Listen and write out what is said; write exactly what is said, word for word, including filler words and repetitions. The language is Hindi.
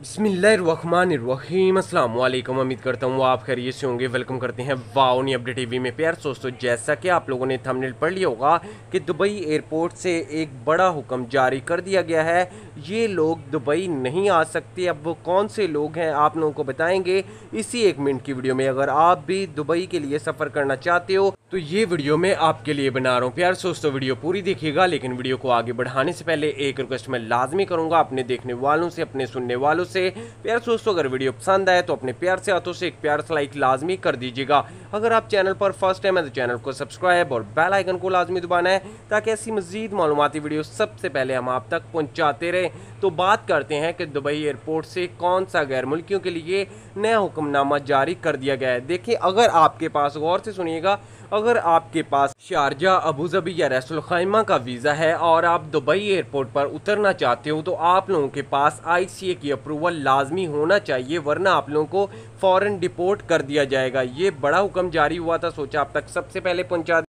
बिस्मिल्लाहिर्रहमानिर्रहीम अस्सलाम वालेकुम। उम्मीद करता हूँ आप खैरियत से होंगे। वेलकम करते हैं वाओ न्यू अपडेट टीवी में। प्यार दोस्तों, जैसा कि आप लोगों ने थंबनेल पढ़ लिया होगा कि दुबई एयरपोर्ट से एक बड़ा हुक्म जारी कर दिया गया है। ये लोग दुबई नहीं आ सकते। अब वो कौन से लोग हैं आप लोगों को बताएंगे इसी एक मिनट की वीडियो में। अगर आप भी दुबई के लिए सफ़र करना चाहते हो तो ये वीडियो मैं आपके लिए बना रहा हूँ। प्यार दोस्तों, वीडियो पूरी देखिएगा, लेकिन वीडियो को आगे बढ़ाने से पहले एक रिक्वेस्ट मैं लाजमी करूँगा अपने देखने वालों से, अपने सुनने वालों से। प्यार दोस्तों, अगर वीडियो पसंद आए तो अपने प्यार से हाथों से एक प्यार सा लाइक लाजमी कर दीजिएगा। अगर आप चैनल पर फर्स्ट टाइम है तो चैनल को सब्सक्राइब और बेल आइकन को लाजमी दबाना है ताकि ऐसी मजीद मालूमाती वीडियो सबसे पहले हम आप तक पहुँचाते रहें। तो बात करते हैं कि दुबई एयरपोर्ट से कौन सा गैर मुल्कियों के लिए नया हुक्मनामा जारी कर दिया गया है। देखिए, अगर आपके पास, गौर से सुनिएगा, अगर आपके पास शारजा, अबू धाबी या रैसुल खैमा का वीज़ा है और आप दुबई एयरपोर्ट पर उतरना चाहते हो तो आप लोगों के पास आई सी ए की अप्रूवल लाजमी होना चाहिए, वरना आप लोगों को फ़ौरन डिपोर्ट कर दिया जाएगा। ये बड़ा हुक्म जारी हुआ था, सोचा आप तक सबसे पहले पहुंचा